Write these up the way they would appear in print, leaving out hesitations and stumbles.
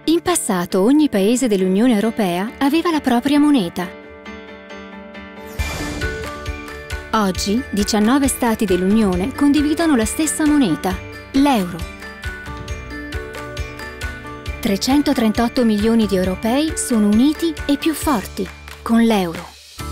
In passato ogni paese dell'Unione Europea aveva la propria moneta. Oggi 19 Stati dell'Unione condividono la stessa moneta, l'euro. 338 milioni di europei sono uniti e più forti con l'euro.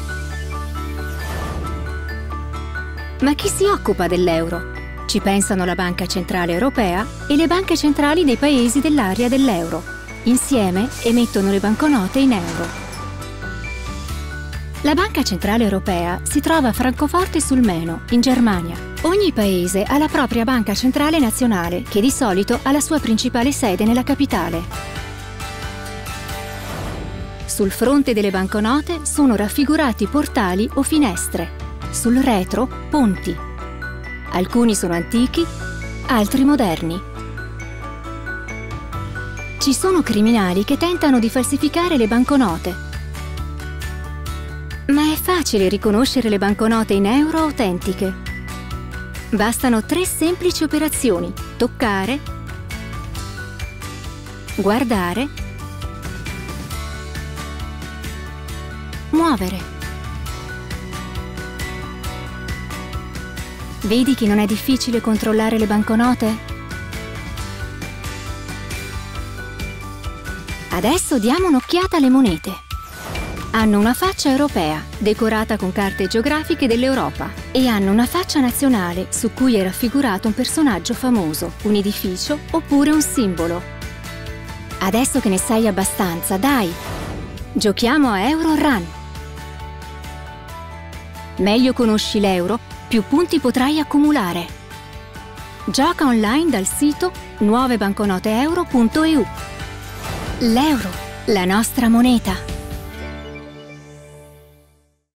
Ma chi si occupa dell'euro? Ci pensano la Banca Centrale Europea e le banche centrali dei paesi dell'area dell'euro. Insieme emettono le banconote in euro. La Banca Centrale Europea si trova a Francoforte sul Meno, in Germania. Ogni paese ha la propria banca centrale nazionale, che di solito ha la sua principale sede nella capitale. Sul fronte delle banconote sono raffigurati portali o finestre. Sul retro, ponti. Alcuni sono antichi, altri moderni. Ci sono criminali che tentano di falsificare le banconote. Ma è facile riconoscere le banconote in euro autentiche. Bastano 3 semplici operazioni: toccare, guardare, muovere. Vedi che non è difficile controllare le banconote? Adesso diamo un'occhiata alle monete. Hanno una faccia europea, decorata con carte geografiche dell'Europa, e hanno una faccia nazionale, su cui è raffigurato un personaggio famoso, un edificio oppure un simbolo. Adesso che ne sai abbastanza, dai! Giochiamo a Euro Run! Meglio conosci l'euro, più punti potrai accumulare. Gioca online dal sito nuovebanconoteeuro.eu. L'euro, la nostra moneta.